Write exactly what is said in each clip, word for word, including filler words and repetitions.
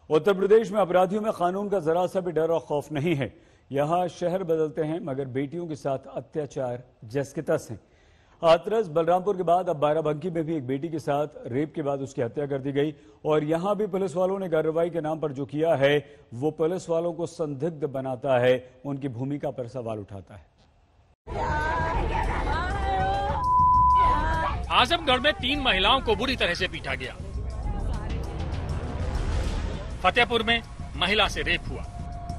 उत्तर प्रदेश में अपराधियों में कानून का जरा सा भी डर और खौफ नहीं है। यहाँ शहर बदलते हैं मगर बेटियों के साथ अत्याचार जस के तस हैं। हाथरस बलरामपुर के बाद अब बाराबंकी में भी एक बेटी के साथ रेप के बाद उसकी हत्या कर दी गई और यहां भी पुलिस वालों ने कार्रवाई के नाम पर जो किया है वो पुलिस वालों को संदिग्ध बनाता है, उनकी भूमिका पर सवाल उठाता है। आजमगढ़ में तीन महिलाओं को बुरी तरह से पीटा गया। फतेहपुर में महिला से रेप हुआ।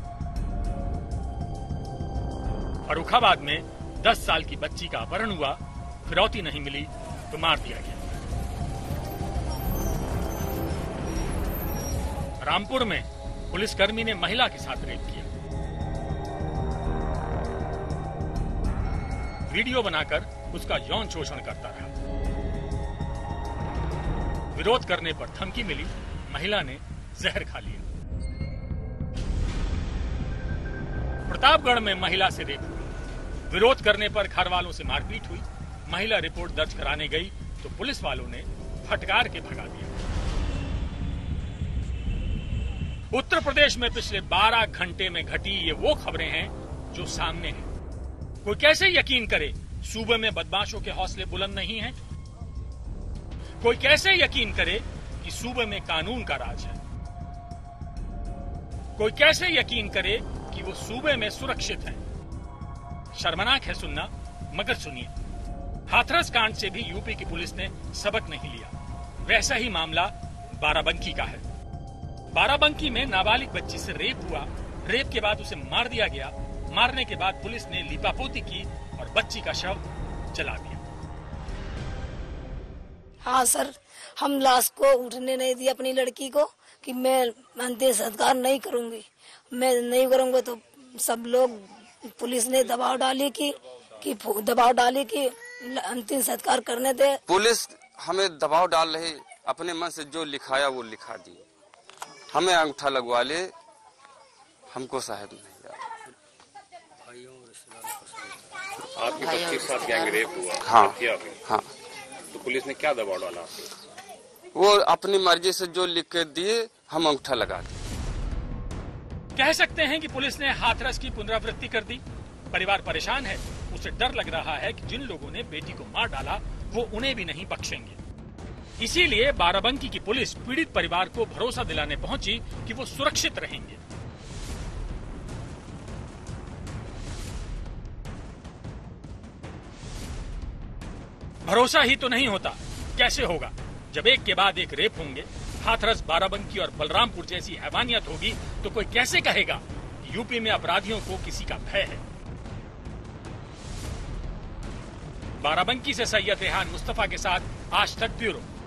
फर्रुखाबाद में दस साल की बच्ची का अपहरण हुआ, फिरौती नहीं मिली तो मार दिया गया। रामपुर में पुलिसकर्मी ने महिला के साथ रेप किया। वीडियो बनाकर उसका यौन शोषण करता रहा। विरोध करने पर धमकी मिली, महिला ने जहर खा लिया। प्रतापगढ़ में महिला से रेप हुआ। विरोध करने पर घर वालों से मारपीट हुई। महिला रिपोर्ट दर्ज कराने गई तो पुलिस वालों ने फटकार के भगा दिया। उत्तर प्रदेश में पिछले बारह घंटे में घटी ये वो खबरें हैं जो सामने हैं। कोई कैसे यकीन करे सूबे में बदमाशों के हौसले बुलंद नहीं हैं? कोई कैसे यकीन करे कि सूबे में कानून का राज है? कोई कैसे यकीन करे कि वो सूबे में सुरक्षित है? शर्मनाक है सुनना, मगर सुनिए। हाथरस कांड से भी यूपी की पुलिस ने सबक नहीं लिया। वैसा ही मामला बाराबंकी का है। बाराबंकी में नाबालिग बच्ची से रेप हुआ। रेप के बाद उसे मार दिया गया। मारने के बाद पुलिस ने लीपापोती की और बच्ची का शव जला दिया। हाँ सर, हम लाश को उठने नहीं दिया अपनी लड़की को कि मैं अंतिम संस्कार नहीं करूंगी। मैं नहीं करूंगा तो सब लोग, पुलिस ने दबाव डाली कि कि दबाव डाली कि अंतिम संस्कार करने दे। पुलिस हमें दबाव डाल रही, अपने मन से जो लिखाया वो लिखा दी। हमें अंगूठा लगवा ले, हमको साहब नहीं यार। आपकी बच्ची के साथ गैंग रेप हुआ? हाँ, किया हाँ। तो पुलिस ने क्या दबाव डाला? वो अपनी मर्जी से जो लिख के दिए, हम अंगूठा लगा दिए। कह सकते हैं कि पुलिस ने हाथरस की पुनरावृत्ति कर दी। परिवार परेशान है। उसे डर लग रहा है कि जिन लोगों ने बेटी को मार डाला वो उन्हें भी नहीं बख्शेंगे। इसीलिए बाराबंकी की पुलिस पीड़ित परिवार को भरोसा दिलाने पहुंची कि वो सुरक्षित रहेंगे। भरोसा ही तो नहीं होता, कैसे होगा जब एक के बाद एक रेप होंगे? हाथरस, बाराबंकी और बलरामपुर जैसी हैवानियत होगी तो कोई कैसे कहेगा कि यूपी में अपराधियों को किसी का भय है? बाराबंकी से सैयद रेहान मुस्तफा के साथ आज तक ब्यूरो।